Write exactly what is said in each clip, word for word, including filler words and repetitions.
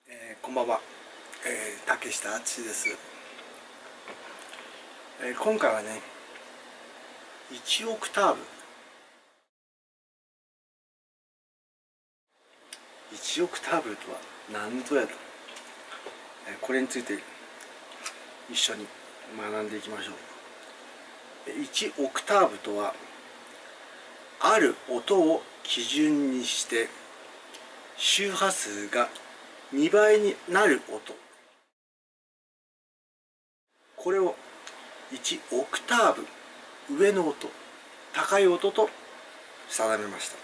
えー、こんばんは、えー、竹下敦です、えー、今回はねいちオクターブいちオクターブとは何ぞやと、えー、これについて一緒に学んでいきましょう。いちオクターブとはある音を基準にして周波数がにばいになる音、これをいちオクターブ上の音、高い音と定めました。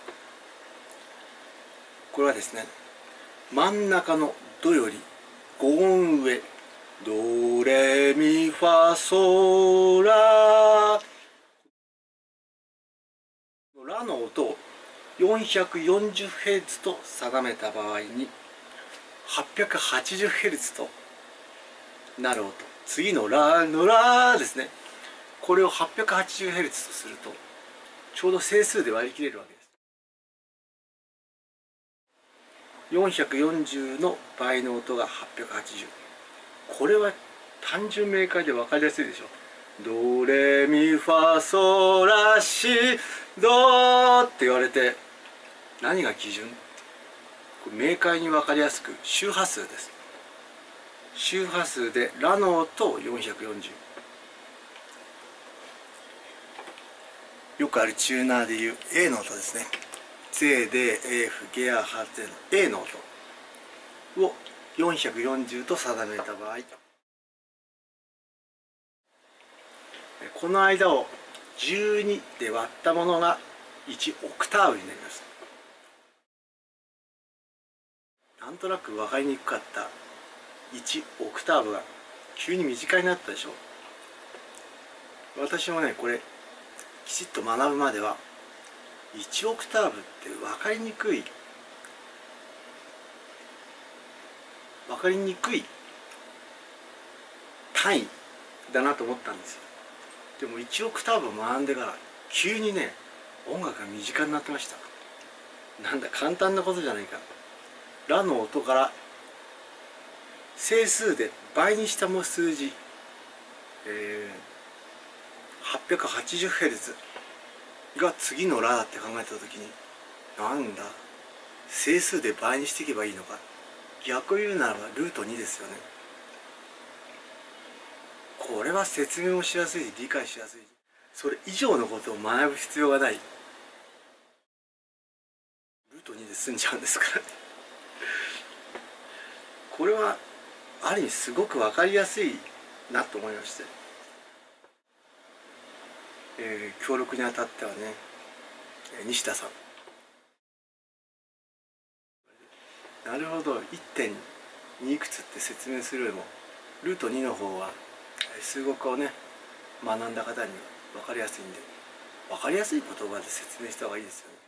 これはですね、真ん中のドよりご音上、ドレミファソララの音を よんひゃくよんじゅうヘルツ と定めた場合に はっぴゃくはちじゅうヘルツ となる音、次のラのラですね、これを はっぴゃくはちじゅうヘルツ とするとちょうど整数で割り切れるわけです。よんひゃくよんじゅうの倍の音がはっぴゃくはちじゅう、これは単純明快で分かりやすいでしょ。ドレミファソラシドって言われて何が基準、これ明快に分かりやすく周波数です。周波数でラの音をよんひゃくよんじゅう、よくあるチューナーでいう A の音ですね。 ゼー、デー、エフ、ゲア、ハゼの A の音をよんひゃくよんじゅうと定めた場合、この間をじゅうにで割ったものがいちオクターブになります。なんとなく分かりにくかったいちオクターブが急に短になったでしょ。私もねこれきちっと学ぶまではいちオクターブって分かりにくい分かりにくい単位だなと思ったんですよ。でもいちオクターブを学んでから急にね音楽が身近になってました。なんだ簡単なことじゃないか。ラの音から整数で倍にした数字、えー、はっぴゃくはちじゅうヘルツ が次のラだって考えた時に、なんだ整数で倍にしていけばいいのか、逆を言うならばルートにですよね。これは説明もしやすいし理解しやすい、それ以上のことを学ぶ必要がない。ルートにで済んじゃうんですからこれはある意味すごく分かりやすいなと思いまして、えー、協力にあたってはね西田さん、なるほど いってんに いくつって説明するよりもルートにの方は数学をね学んだ方に分かりやすいんで、分かりやすい言葉で説明した方がいいですよね。